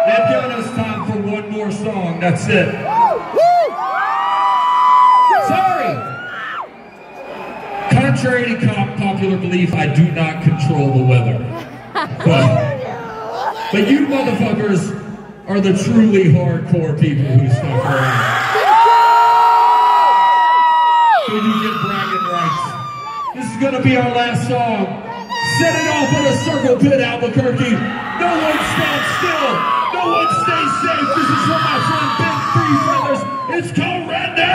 They've given us time for one more song. That's it. Sorry. Contrary to popular belief, I do not control the weather. But you motherfuckers are the truly hardcore people who stuck around. So you get bragging rights. This is gonna be our last song. Set it off in a circle pit, Albuquerque. No one stands still. No one stays safe. This is from my friend Ben Three Feathers. It's called Redneck!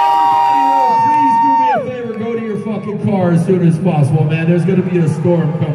As soon as possible, man. There's going to be a storm coming.